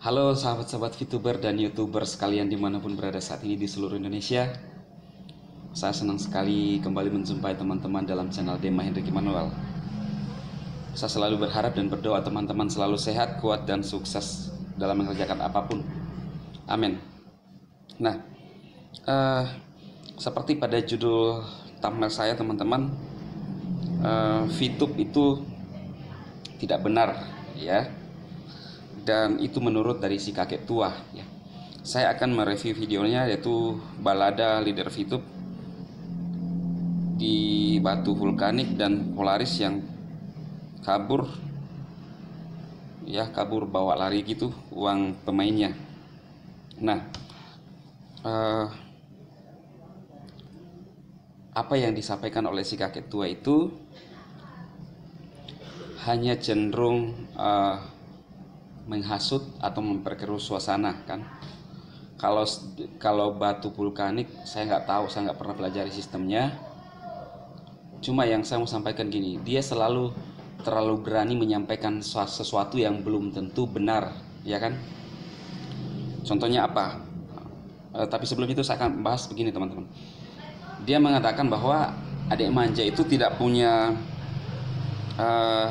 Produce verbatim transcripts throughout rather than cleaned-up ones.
Halo sahabat-sahabat VTuber dan YouTuber sekalian dimanapun berada saat ini di seluruh Indonesia. Saya senang sekali kembali menjumpai teman-teman dalam channel Dema Hendrik Immanuel. Saya selalu berharap dan berdoa teman-teman selalu sehat, kuat, dan sukses dalam mengerjakan apapun. Amin. Nah, uh, seperti pada judul thumbnail saya teman-teman, uh, VTube itu tidak benar, ya. Dan itu menurut dari si kakek tua, ya. Saya akan mereview videonya, yaitu balada leader VTube di batu vulkanik dan Polaris yang kabur, ya kabur bawa lari gitu uang pemainnya. Nah, eh, apa yang disampaikan oleh si kakek tua itu hanya cenderung eh, menghasut atau memperkeruh suasana, kan? Kalau kalau batu vulkanik saya nggak tahu, saya nggak pernah pelajari sistemnya. Cuma yang saya mau sampaikan gini, dia selalu terlalu berani menyampaikan sesuatu yang belum tentu benar, ya kan? Contohnya apa? E, tapi sebelum itu saya akan bahas begini teman-teman. Dia mengatakan bahwa adik manja itu tidak punya uh,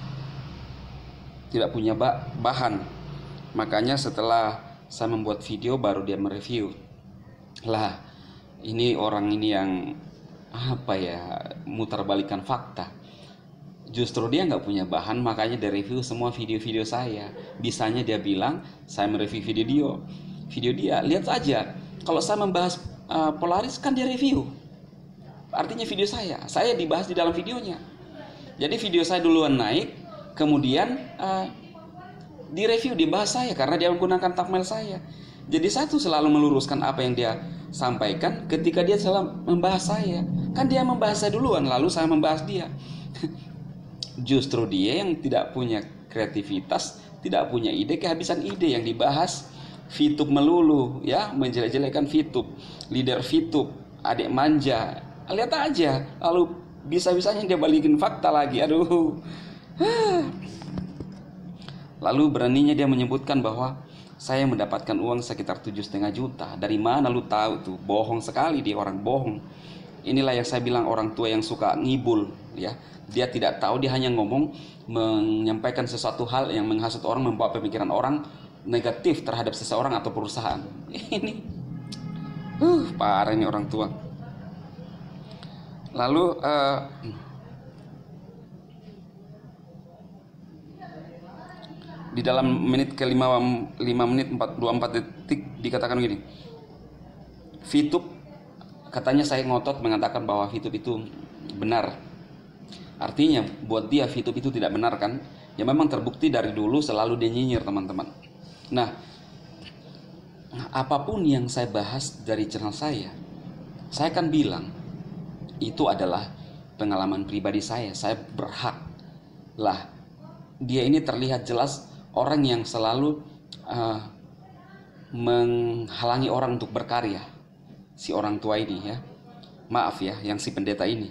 tidak punya bahan, makanya setelah saya membuat video baru dia mereview. Lah, ini orang ini yang apa ya, mutarbalikan fakta. Justru dia nggak punya bahan, makanya dia review semua video-video saya. Bisanya dia bilang saya mereview video dia, video dia. Lihat aja, kalau saya membahas uh, Polaris kan dia review, artinya video saya, saya dibahas di dalam videonya. Jadi video saya duluan naik, kemudian uh, direview, dibahas saya karena dia menggunakan thumbnail saya. Jadi saya tuh selalu meluruskan apa yang dia sampaikan ketika dia selalu membahas saya. Kan dia membahas saya duluan, lalu saya membahas dia. Justru dia yang tidak punya kreativitas, tidak punya ide, kehabisan ide. Yang dibahas VTube melulu, ya, menjelek-jelekan VTube, leader VTube, adik manja. Lihat aja, lalu bisa-bisanya dia balikin fakta lagi. Aduh. Lalu beraninya dia menyebutkan bahwa saya mendapatkan uang sekitar tujuh setengah juta. Dari mana lu tahu tuh? Bohong sekali dia, orang bohong. Inilah yang saya bilang orang tua yang suka ngibul, ya. Dia tidak tahu, dia hanya ngomong, menyampaikan sesuatu hal yang menghasut orang, membawa pemikiran orang negatif terhadap seseorang atau perusahaan. Ini uh, parah ini orang tua. Lalu uh, di dalam menit ke lima menit empat puluh empat detik dikatakan gini, VTube, katanya saya ngotot mengatakan bahwa VTube itu benar. Artinya buat dia VTube itu tidak benar, kan? Ya memang terbukti dari dulu selalu dia nyinyir teman-teman. Nah, apapun yang saya bahas dari channel saya, saya akan bilang itu adalah pengalaman pribadi saya. Saya berhak lah. Dia ini terlihat jelas orang yang selalu uh, menghalangi orang untuk berkarya. Si orang tua ini, ya. Maaf ya, yang si pendeta ini.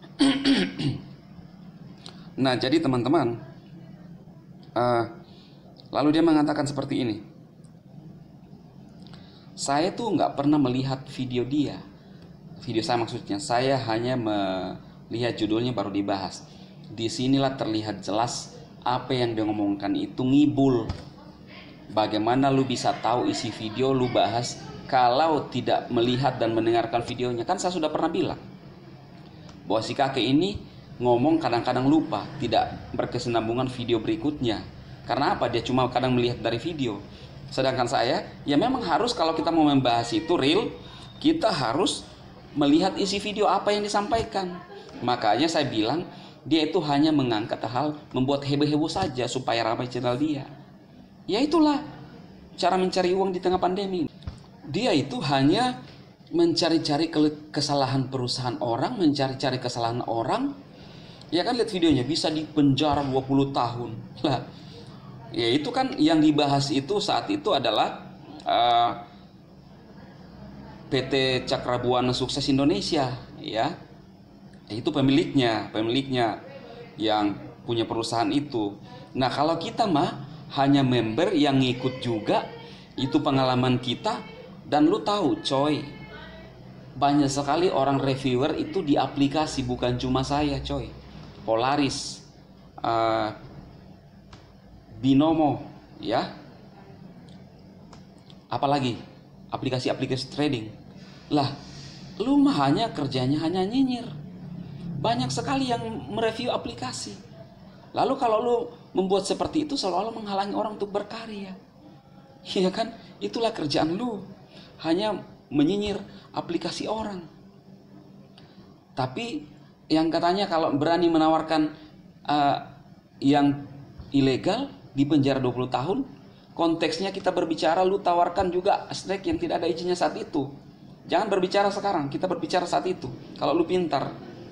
Nah, jadi teman-teman, uh, lalu dia mengatakan seperti ini. Saya tuh nggak pernah melihat video dia. Video saya maksudnya, saya hanya melihat judulnya baru dibahas. Disinilah terlihat jelas apa yang dia ngomongkan itu ngibul. Bagaimana lu bisa tahu isi video lu bahas kalau tidak melihat dan mendengarkan videonya? Kan saya sudah pernah bilang bahwa si kakek ini ngomong kadang-kadang lupa, tidak berkesinambungan video berikutnya. Karena apa? Dia cuma kadang melihat dari video. Sedangkan saya, ya memang harus, kalau kita mau membahas itu real, kita harus melihat isi video apa yang disampaikan. Makanya saya bilang dia itu hanya mengangkat hal membuat heboh-heboh saja supaya ramai channel dia. Ya itulah cara mencari uang di tengah pandemi. Dia itu hanya mencari-cari kesalahan perusahaan orang, mencari-cari kesalahan orang. Ya kan, lihat videonya, bisa dipenjara dua puluh tahun. Lah, ya itu kan yang dibahas itu saat itu adalah uh, P T Cakrabuana Sukses Indonesia, ya. Itu pemiliknya, pemiliknya yang punya perusahaan itu. Nah, kalau kita mah hanya member yang ngikut juga. Itu pengalaman kita. Dan lu tahu coy, banyak sekali orang reviewer itu di aplikasi, bukan cuma saya coy. Polaris, uh, Binomo, ya, apalagi aplikasi-aplikasi trading. Lah, lu mah hanya kerjanya hanya nyinyir. Banyak sekali yang mereview aplikasi. Lalu kalau lu membuat seperti itu, seolah-olah menghalangi orang untuk berkarya. Iya kan? Itulah kerjaan lu, hanya menyinyir aplikasi orang. Tapi yang katanya kalau berani menawarkan uh, yang ilegal di penjara dua puluh tahun, konteksnya kita berbicara lu tawarkan juga snack yang tidak ada izinnya saat itu. Jangan berbicara sekarang, kita berbicara saat itu. Kalau lu pintar.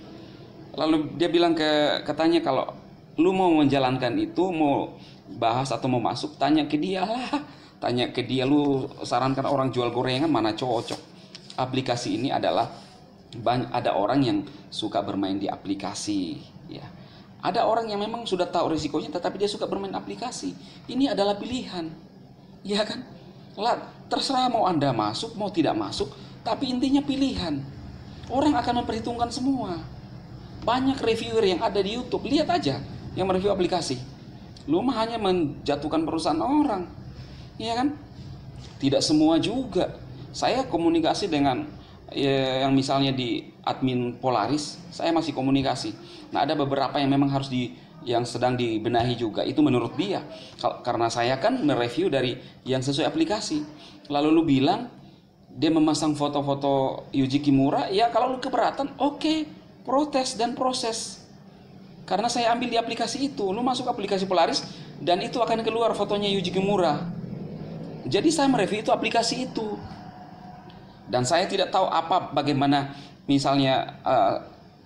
Lalu dia bilang ke katanya kalau lu mau menjalankan itu, mau bahas atau mau masuk, tanya ke dia lah. Tanya ke dia, lu sarankan orang jual gorengan mana cocok. Aplikasi ini adalah banyak, ada orang yang suka bermain di aplikasi, ya. Ada orang yang memang sudah tahu risikonya tetapi dia suka bermain aplikasi. Ini adalah pilihan. Ya kan? Lah, terserah mau Anda masuk, mau tidak masuk, tapi intinya pilihan. Orang akan memperhitungkan semua. Banyak reviewer yang ada di YouTube, lihat aja yang mereview aplikasi. Lu mah hanya menjatuhkan perusahaan orang. Ya kan? Tidak semua juga. Saya komunikasi dengan ya, yang misalnya di admin Polaris, saya masih komunikasi. Nah, ada beberapa yang memang harus di yang sedang dibenahi juga. Itu menurut dia. Karena saya kan mereview dari yang sesuai aplikasi. Lalu lu bilang dia memasang foto-foto Yuji Kimura, ya kalau lu keberatan, oke, okay, protes dan proses. Karena saya ambil di aplikasi itu, lu masuk aplikasi Polaris dan itu akan keluar fotonya Yuji Kimura. Jadi saya mereview itu aplikasi itu. Dan saya tidak tahu apa bagaimana misalnya uh,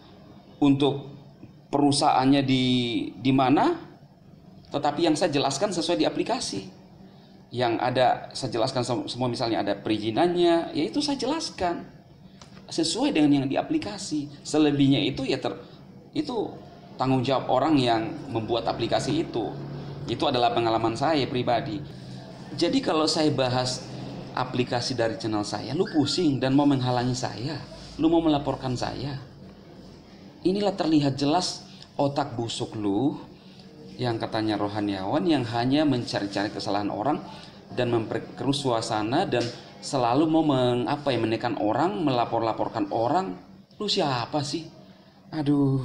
untuk perusahaannya di di mana, tetapi yang saya jelaskan sesuai di aplikasi. Yang ada saya jelaskan semua, misalnya ada perizinannya, ya itu saya jelaskan sesuai dengan yang di aplikasi. Selebihnya itu ya ter, itu tanggung jawab orang yang membuat aplikasi itu. Itu adalah pengalaman saya pribadi. Jadi kalau saya bahas aplikasi dari channel saya, lu pusing dan mau menghalangi saya, lu mau melaporkan saya. Inilah terlihat jelas otak busuk lu yang katanya rohaniawan, yang hanya mencari-cari kesalahan orang dan memperkeruh suasana dan selalu mau mengapa ya menekan orang, melapor-laporkan orang. Lu siapa sih? Aduh.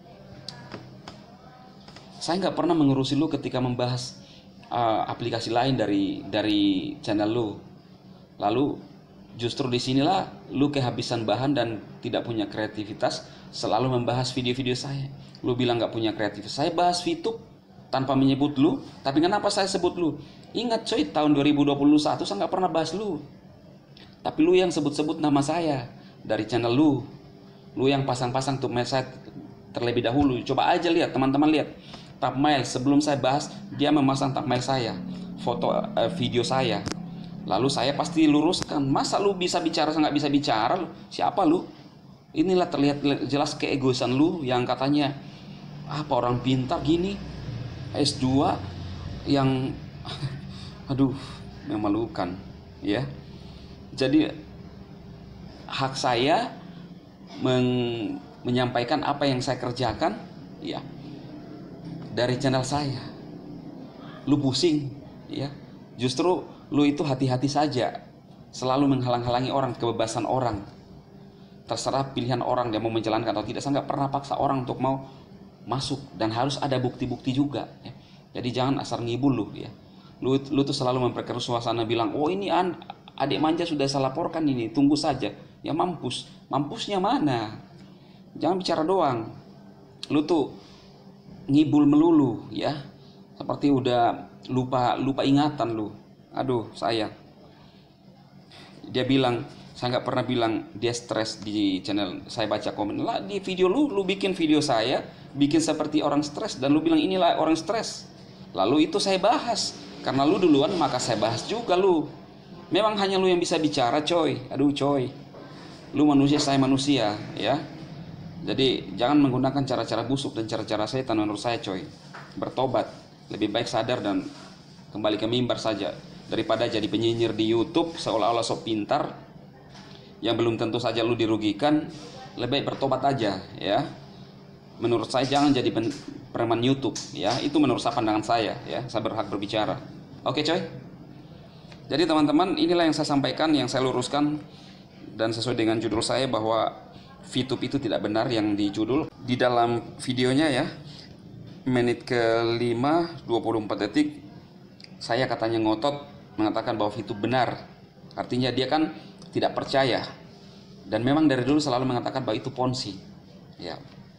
Saya nggak pernah mengurusi lu ketika membahas uh, aplikasi lain dari dari channel lu. Lalu justru disinilah lu kehabisan bahan dan tidak punya kreativitas, selalu membahas video-video saya. Lu bilang nggak punya kreativitas. Saya bahas VTube tanpa menyebut lu, tapi kenapa saya sebut lu? Ingat coy, tahun dua ribu dua puluh satu saya nggak pernah bahas lu, tapi lu yang sebut-sebut nama saya dari channel lu. Lu yang pasang-pasang thumbnail saya terlebih dahulu. Coba aja lihat, teman-teman lihat thumbnail sebelum saya bahas, dia memasang thumbnail saya, foto eh, video saya. Lalu saya pasti luruskan. Masa lu bisa bicara, saya nggak bisa bicara? Lu siapa lu? Inilah terlihat jelas keegoisan lu yang katanya apa orang pintar gini, S dua yang aduh memalukan, ya. Jadi hak saya men menyampaikan apa yang saya kerjakan, ya, dari channel saya. Lu pusing, ya. Justru lu itu hati-hati saja, selalu menghalang-halangi orang, kebebasan orang. Terserah pilihan orang dia mau menjalankan atau tidak. Saya nggak pernah paksa orang untuk mau masuk, dan harus ada bukti-bukti juga, ya. Jadi jangan asal ngibul lu, ya. Lu, lu tuh selalu memperkeruh suasana, bilang oh ini an, adik manja sudah saya laporkan ini, tunggu saja. Ya mampus, mampusnya mana? Jangan bicara doang. Lu tuh ngibul melulu, ya. Seperti udah lupa lupa ingatan lu. Aduh sayang. Dia bilang, saya nggak pernah bilang dia stres di channel saya. Baca komen lah di video lu, lu bikin video saya bikin seperti orang stres, dan lu bilang inilah orang stres. Lalu itu saya bahas, karena lu duluan maka saya bahas juga lu. Memang hanya lu yang bisa bicara coy. Aduh coy, lu manusia, saya manusia, ya. Jadi jangan menggunakan cara-cara busuk dan cara-cara setan menurut saya coy. Bertobat, lebih baik sadar dan kembali ke mimbar saja. Daripada jadi penyinyir di YouTube seolah-olah sok pintar, yang belum tentu saja lu dirugikan, lebih baik bertobat aja ya. Menurut saya jangan jadi preman YouTube ya. Itu menurut saya, pandangan saya ya. Saya berhak berbicara. Oke coy. Jadi teman-teman, inilah yang saya sampaikan, yang saya luruskan, dan sesuai dengan judul saya bahwa VTube itu tidak benar yang di judul. Di dalam videonya ya, menit ke lima dua puluh empat detik, saya katanya ngotot mengatakan bahwa VTube benar. Artinya dia kan tidak percaya, dan memang dari dulu selalu mengatakan bahwa itu ponzi ya.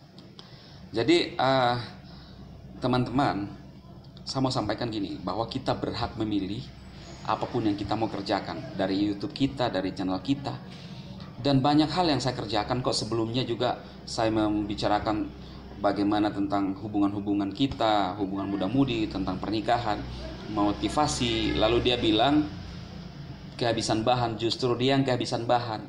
Jadi uh, teman-teman, saya mau sampaikan gini, bahwa kita berhak memilih apapun yang kita mau kerjakan, dari YouTube kita, dari channel kita. Dan banyak hal yang saya kerjakan kok. Sebelumnya juga saya membicarakan bagaimana tentang hubungan-hubungan kita, hubungan muda-mudi, tentang pernikahan, motivasi. Lalu dia bilang kehabisan bahan, justru dia yang kehabisan bahan.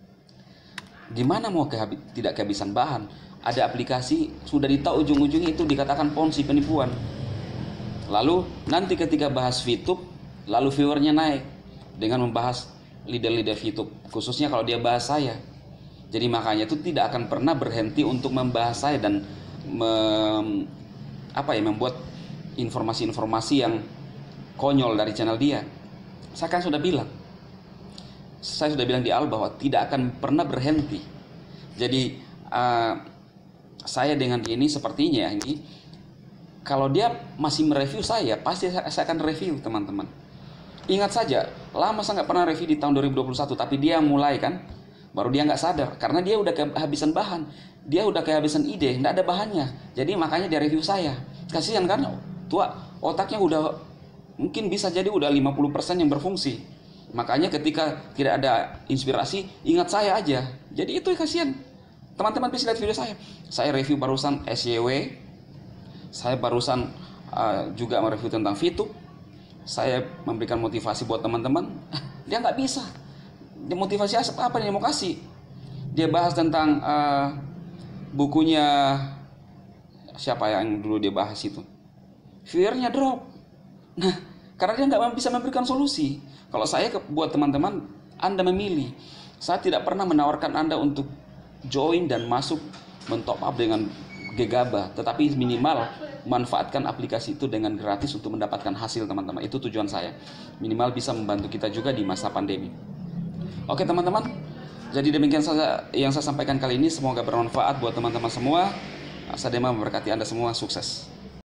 Gimana mau kehabi- tidak kehabisan bahan? Ada aplikasi, sudah ditahu ujung-ujungnya itu dikatakan ponzi, penipuan. Lalu nanti ketika bahas VTube, lalu viewernya naik dengan membahas leader-leader VTube, khususnya kalau dia bahas saya. Jadi makanya itu tidak akan pernah berhenti untuk membahas saya dan mem, apa ya, membuat informasi-informasi yang konyol dari channel dia. Saya kan sudah bilang, saya sudah bilang di awal bahwa tidak akan pernah berhenti. Jadi uh, saya dengan ini sepertinya ini, kalau dia masih mereview saya, pasti saya akan review teman-teman. Ingat saja, lama saya nggak pernah review di tahun dua ribu dua puluh satu, tapi dia mulai kan, baru dia nggak sadar, karena dia udah kehabisan bahan, dia udah kehabisan ide, nggak ada bahannya, jadi makanya dia review saya. Kasihan kan, tua, otaknya udah, mungkin bisa jadi udah lima puluh persen yang berfungsi, makanya ketika tidak ada inspirasi, ingat saya aja. Jadi itu kasihan. Teman-teman bisa lihat video saya, saya review barusan S Y W, saya barusan uh, juga mereview tentang VTube. Saya memberikan motivasi buat teman-teman, dia nggak bisa. Dia motivasi apa yang dia mau kasih? Dia bahas tentang uh, bukunya siapa yang dulu dia bahas itu, viewernya drop. Nah, karena dia nggak bisa memberikan solusi. Kalau saya buat teman-teman, Anda memilih. Saya tidak pernah menawarkan Anda untuk join dan masuk mentop up dengan gegabah, tetapi minimal manfaatkan aplikasi itu dengan gratis untuk mendapatkan hasil teman-teman. Itu tujuan saya, minimal bisa membantu kita juga di masa pandemi. Oke teman-teman, jadi demikian saja yang saya sampaikan kali ini. Semoga bermanfaat buat teman-teman semua. Asa Dema memberkati Anda semua, sukses.